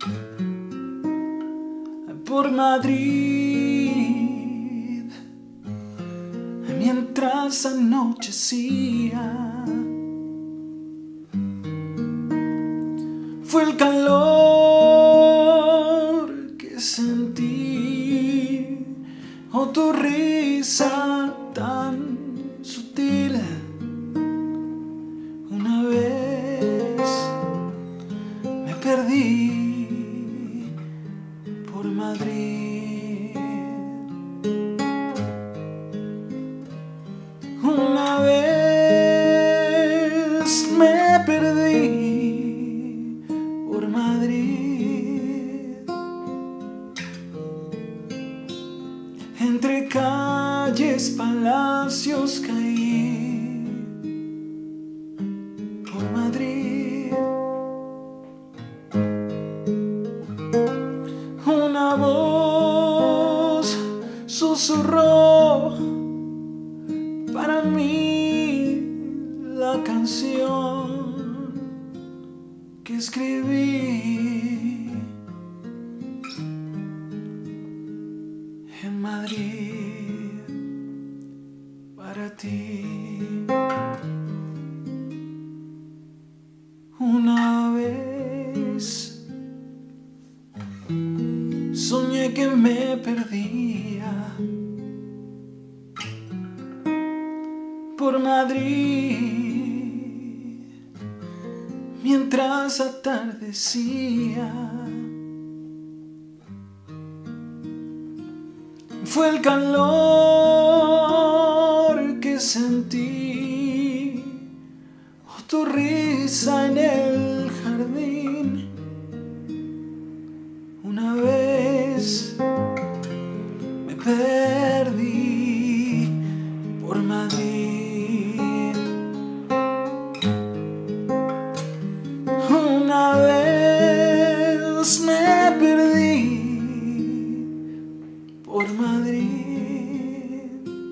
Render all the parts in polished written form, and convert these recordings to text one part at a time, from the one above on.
por Madrid, mientras anochecía. Fue el calor que sentí, o tu risa tan sutil. Una vez me perdí por Madrid. Una vez me perdí por Madrid. Entre calles, palacios caí por Madrid. Una voz susurró para mí la canción que escribí en Madrid para ti. Una vez soñé que me perdía por Madrid mientras atardecía. Fue el calor que sentí, o tu risa en el jardín. Una vez me perdí por Madrid. Una vez me perdí por Madrid.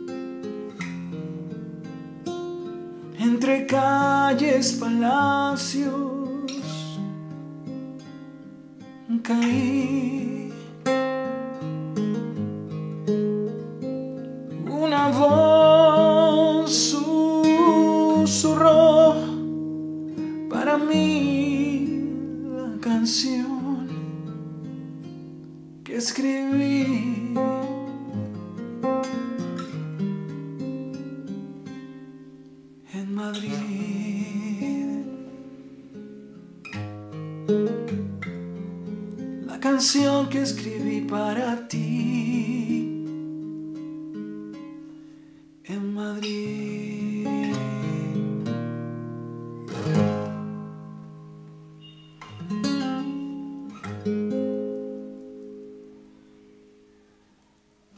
Entre calles, palacios caí. Una voz susurró para mí la canción que escribí en Madrid. La canción que escribí para ti en Madrid.